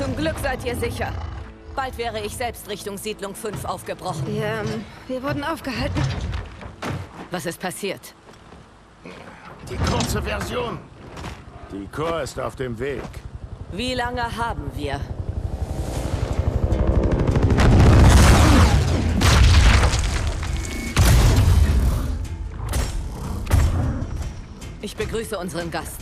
Zum Glück seid ihr sicher. Bald wäre ich selbst Richtung Siedlung 5 aufgebrochen. Ja, wir wurden aufgehalten. Was ist passiert? Die kurze Version. Die Korps ist auf dem Weg. Wie lange haben wir? Ich begrüße unseren Gast.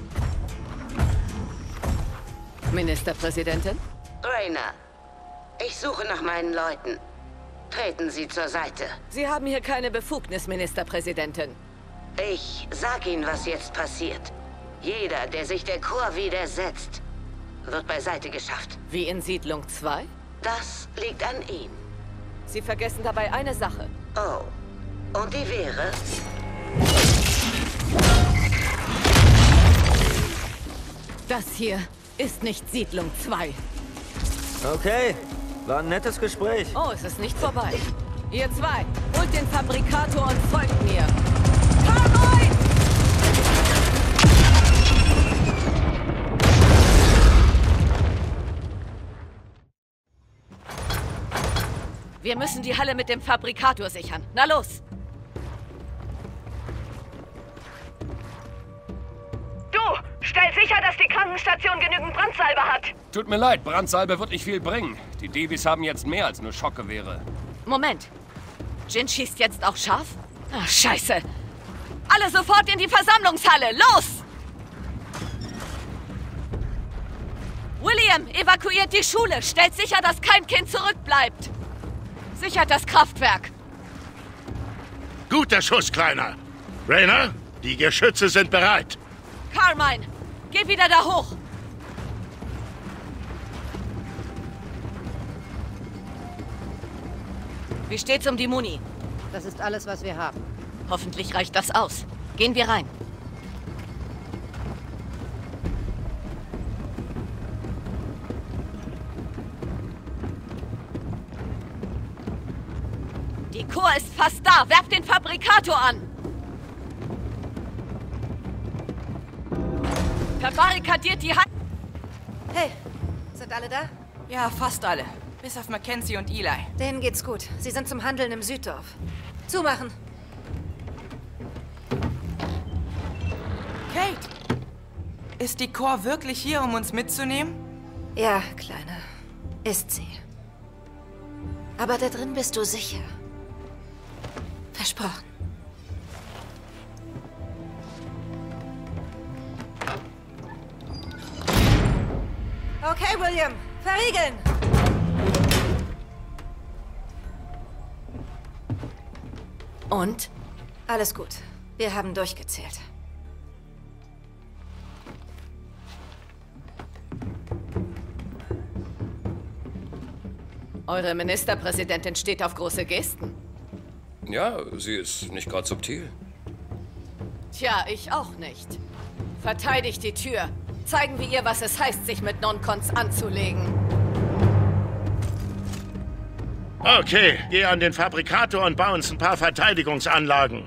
Ministerpräsidentin? Raynor, ich suche nach meinen Leuten. Treten Sie zur Seite. Sie haben hier keine Befugnis, Ministerpräsidentin. Ich sag Ihnen, was jetzt passiert. Jeder, der sich der Korps widersetzt, wird beiseite geschafft. Wie in Siedlung 2? Das liegt an ihm. Sie vergessen dabei eine Sache. Oh, und die wäre? Das hier ist nicht Siedlung 2. Okay, war ein nettes Gespräch. Oh, es ist nicht vorbei. Ihr zwei, holt den Fabrikator und folgt mir. Cowboy! Wir müssen die Halle mit dem Fabrikator sichern. Na los! Stell sicher, dass die Krankenstation genügend Brandsalbe hat. Tut mir leid, Brandsalbe wird nicht viel bringen. Die Davies haben jetzt mehr als nur Schockgewehre. Moment. Jin schießt jetzt auch scharf? Ach, scheiße. Alle sofort in die Versammlungshalle. Los! William, evakuiert die Schule. Stellt sicher, dass kein Kind zurückbleibt. Sichert das Kraftwerk. Guter Schuss, Kleiner. Raynor, die Geschütze sind bereit. Carmine, geh wieder da hoch. Wie steht's um die Muni? Das ist alles, was wir haben. Hoffentlich reicht das aus. Gehen wir rein. Die Korps ist fast da. Werft den Fabrikator an. Verbarrikadiert die Hand. Hey, sind alle da? Ja, fast alle. Bis auf Mackenzie und Eli. Denen geht's gut. Sie sind zum Handeln im Süddorf. Zumachen. Kate! Ist die Korps wirklich hier, um uns mitzunehmen? Ja, Kleine. Ist sie. Aber da drin bist du sicher. Versprochen. Okay, William. Verriegeln! Und? Alles gut. Wir haben durchgezählt. Eure Ministerpräsidentin steht auf große Gesten. Ja, sie ist nicht gerade subtil. Tja, ich auch nicht. Verteidigt die Tür. Zeigen wir ihr, was es heißt, sich mit Non-Cons anzulegen. Okay, geh an den Fabrikator und bau uns ein paar Verteidigungsanlagen.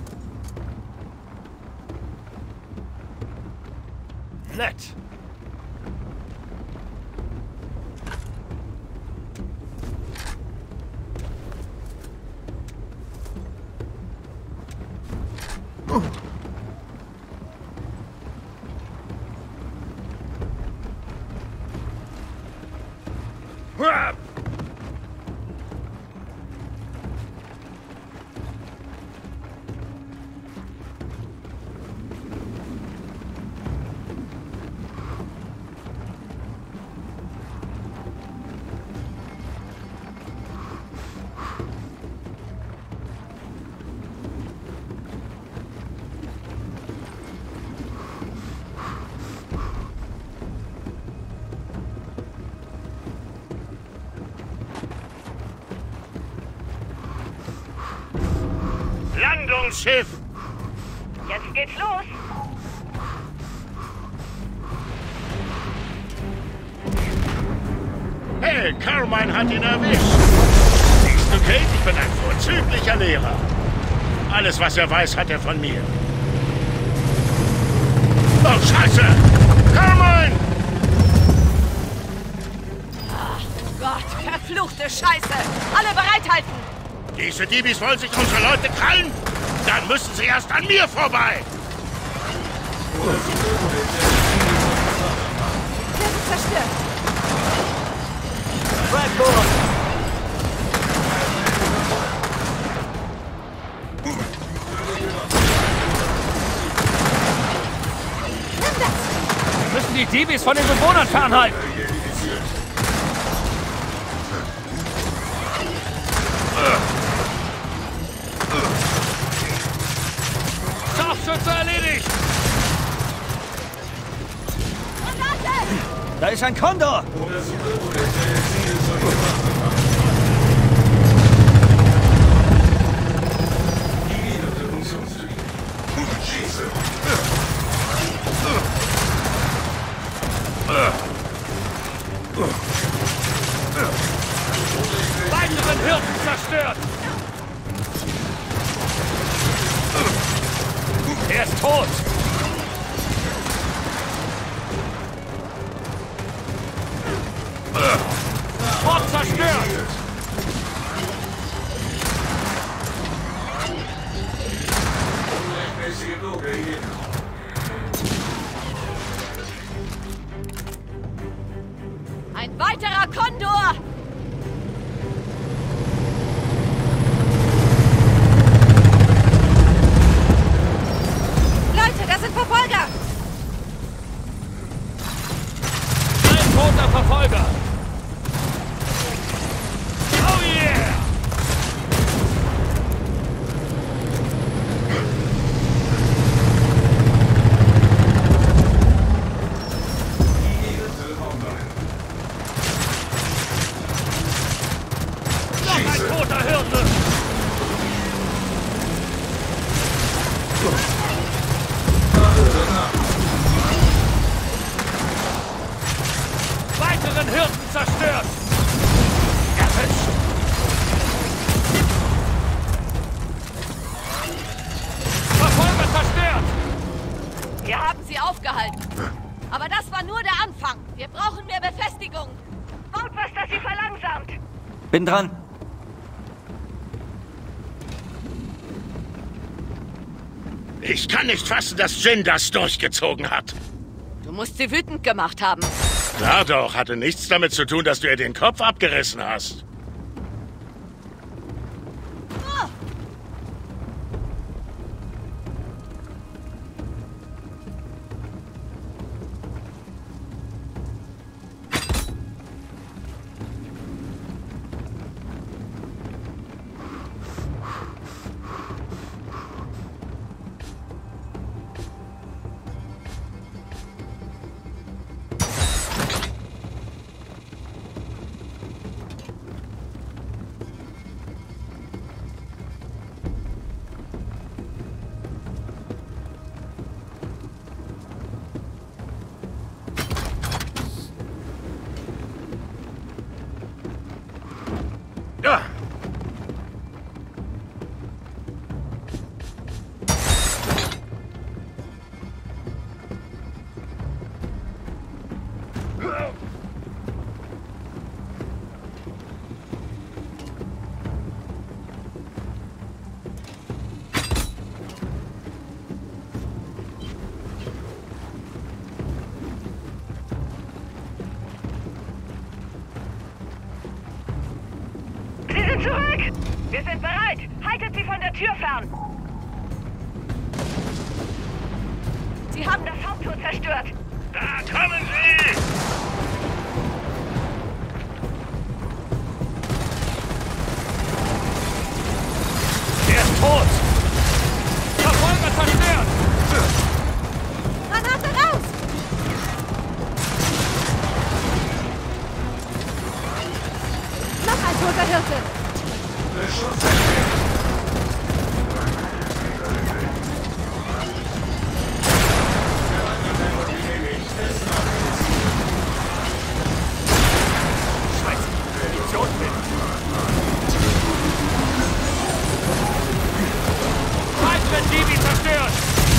Nett. Landungsschiff! Jetzt geht's los. Hey, Carmine hat ihn erwischt. Siehst du, Kate, ich bin ein vorzüglicher Lehrer. Alles, was er weiß, hat er von mir. Oh, Scheiße! Carmine! Ach Gott, verfluchte Scheiße! Alle bereithalten! Diese Diebis wollen sich unsere Leute krallen? Dann müssen sie erst an mir vorbei! Der wird zerstört. Blackboard! Wir müssen die Diebis von den Bewohnern fernhalten. Scharfschütze erledigt! Da ist ein Kondor! Weiteren Hirten zerstört! Er ist tot! Fort zerstört! Ein weiterer Kondor! Leute, da sind Verfolger! Ein toter Verfolger! Oh yeah! Noch ein toter Hirte! Weiteren Hirten zerstört! Erwischt! Verfolger zerstört! Wir haben sie aufgehalten. Aber das war nur der Anfang. Wir brauchen mehr Befestigung. Baut was, das sie verlangsamt. Bin dran. Ich kann nicht fassen, dass Jin das durchgezogen hat. Du musst sie wütend gemacht haben. Klar doch, hatte nichts damit zu tun, dass du ihr den Kopf abgerissen hast. Ja. Zurück! Wir sind bereit! Haltet sie von der Tür fern! Sie haben das Haupttor zerstört! Da kommen sie! Er ist tot! Verfolger zerstört! Granate raus! Noch ein toter Hirte! Scheiße! Munition mit! Weitere Divi zerstört!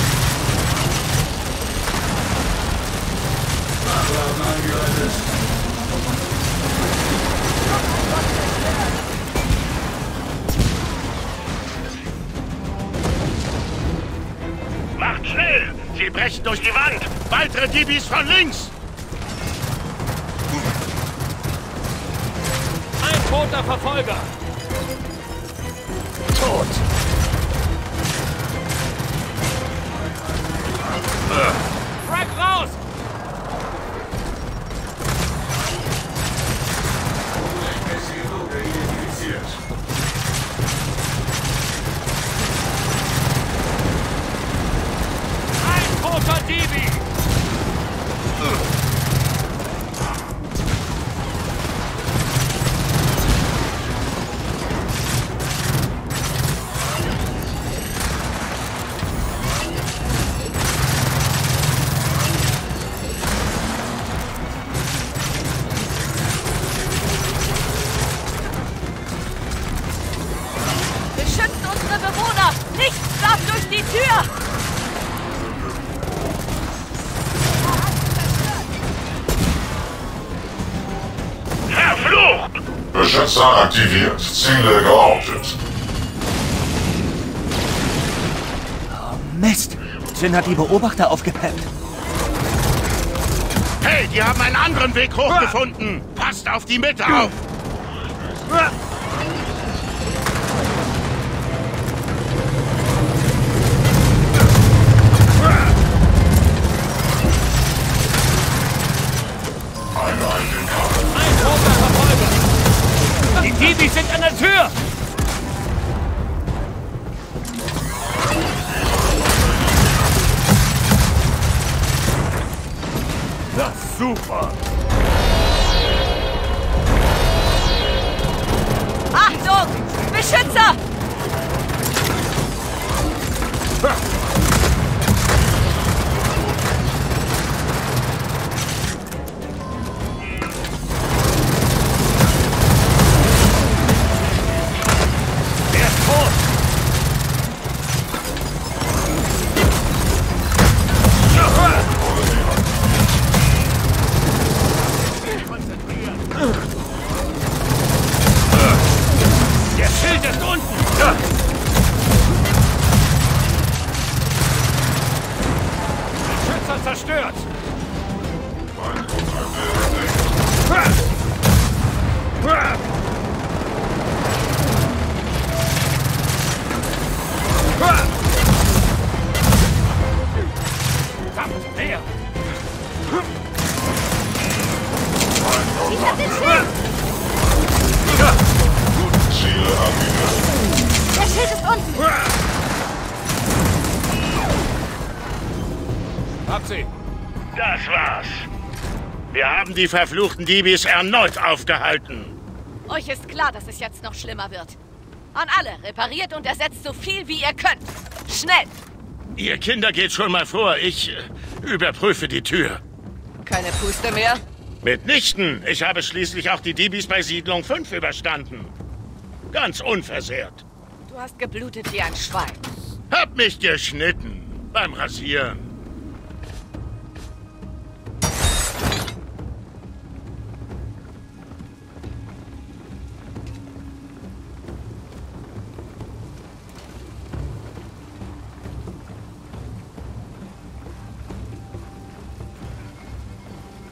Macht schnell! Sie brechen durch die Wand! Weitere Divis von links! Ein toter Verfolger! Tot! Frag raus! Ein toter Divi! Beschützt unsere Bewohner! Nichts darf durch die Tür! Verflucht! Beschützer aktiviert. Ziele geortet. Mist! Jin hat die Beobachter aufgepeppt. Hey, die haben einen anderen Weg hochgefunden! Passt auf die Mitte auf! Ein toter Verfolger! Die Divis sind an der Tür! Das ist super! Achtung! Beschützer! Er ist tot! Der Schild ist unten! Schützer zerstört! Verdammt, her! Ich hab den Schild! Ziele aktiviert. Der Schild ist unten! Hab sie! Das war's! Wir haben die verfluchten Divis erneut aufgehalten! Euch ist klar, dass es jetzt noch schlimmer wird. An alle, repariert und ersetzt so viel wie ihr könnt. Schnell! Ihr Kinder geht schon mal vor, ich überprüfe die Tür. Keine Puste mehr? Mitnichten! Ich habe schließlich auch die Divis bei Siedlung 5 überstanden. Ganz unversehrt. Du hast geblutet wie ein Schwein. Hab mich geschnitten beim Rasieren.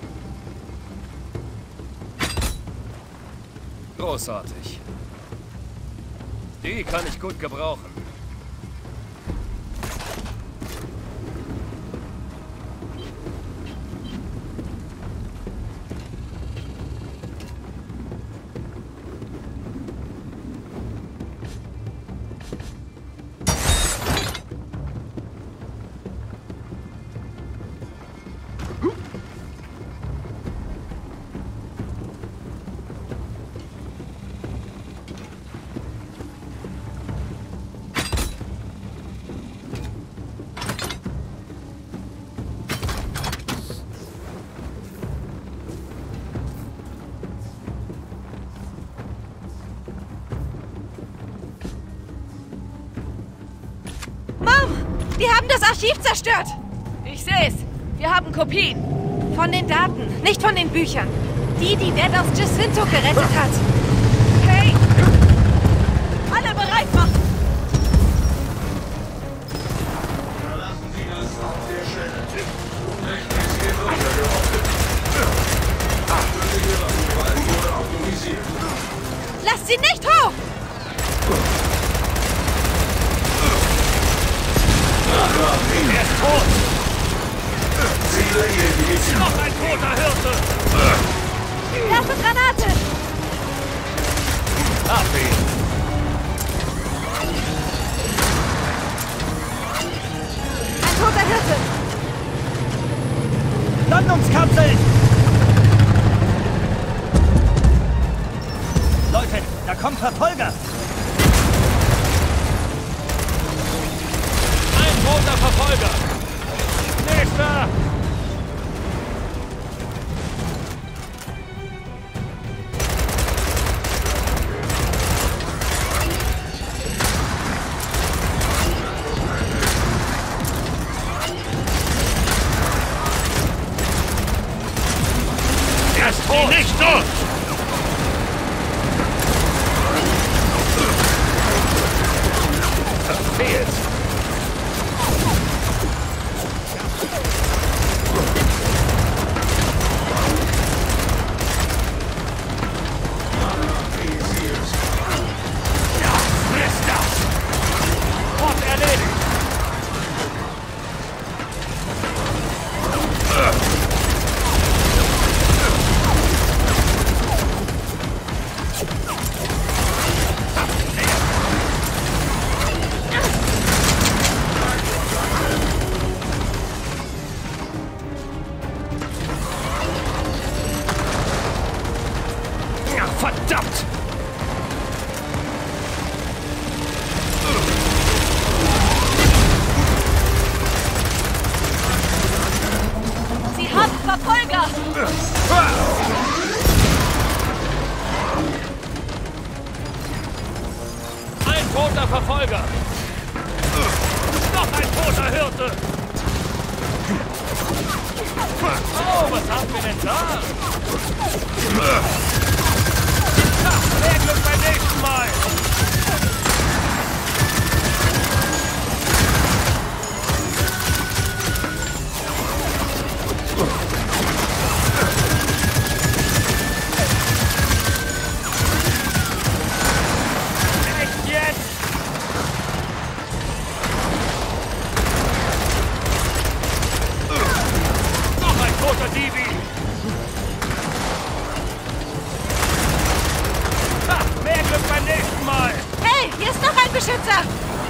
Großartig. Die kann ich gut gebrauchen. Die haben das Archiv zerstört! Ich seh's. Wir haben Kopien. Von den Daten, nicht von den Büchern. Die Ned aus Jacinto gerettet hat. Hey! Alle bereit machen! Verlassen Sie das Raum der Stelle. Technisch geht untergeordnet. Achtwürdige Waffengewalt wurde autorisiert. Lasst sie nicht hoch! Er ist tot! Ziele identifiziert. Noch ein toter Hirte! Werfe Granate! Ab ihn! Ein toter Hirte! Landungskapsel! Leute, da kommt Verfolger! Ein roter Verfolger! Nächster! Er ist tot! Nicht tot! Verfehlt! Ja, friss das! Ort erledigt! Ja, verdammt! Sie haben Verfolger! Ein toter Verfolger! Noch ein toter Hirte! Oh, was haben wir denn da? Mehr Glück beim nächsten Mal! Echt jetzt? Noch ein toter Divi! Mehr Glück beim nächsten Mal! Hey, hier ist noch ein Beschützer!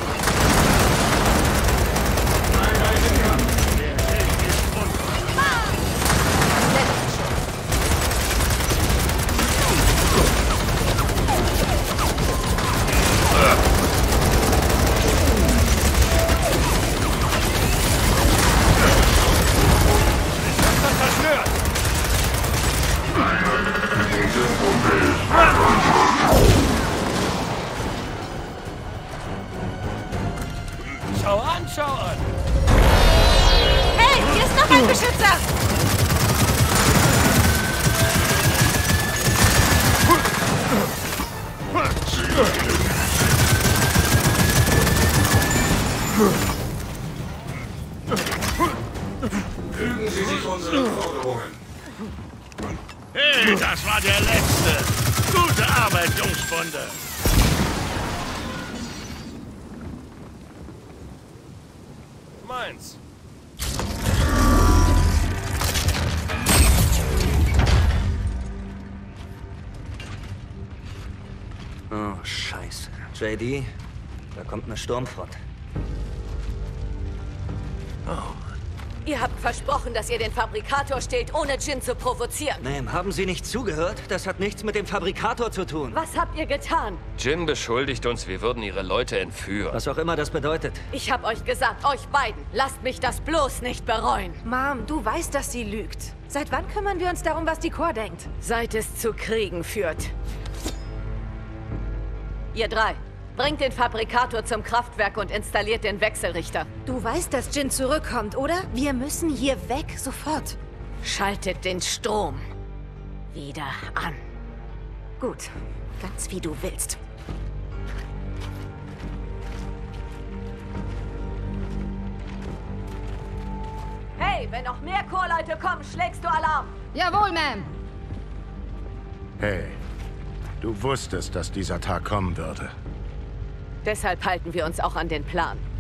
Zerstört! Schau an, schau an! Hey, hier ist noch ein Beschützer! Fügen Sie sich unseren Forderungen. Hey, das war der letzte. Gute Arbeit, Jungspunde. meins. Oh, scheiße. JD, da kommt eine Sturmfront. Ihr habt versprochen, dass ihr den Fabrikator stehlt, ohne Jin zu provozieren. Ma'am, haben Sie nicht zugehört? Das hat nichts mit dem Fabrikator zu tun. Was habt ihr getan? Jin beschuldigt uns, wir würden ihre Leute entführen. Was auch immer das bedeutet. Ich hab euch gesagt, euch beiden, lasst mich das bloß nicht bereuen. Mom, du weißt, dass sie lügt. Seit wann kümmern wir uns darum, was die Corps denkt? Seit es zu Kriegen führt. Ihr drei, bringt den Fabrikator zum Kraftwerk und installiert den Wechselrichter. Du weißt, dass Jin zurückkommt, oder? Wir müssen hier weg, sofort. Schaltet den Strom wieder an. Gut, ganz wie du willst. Hey, wenn noch mehr Chorleute kommen, schlägst du Alarm. Jawohl, Ma'am. Hey, du wusstest, dass dieser Tag kommen würde. Deshalb halten wir uns auch an den Plan.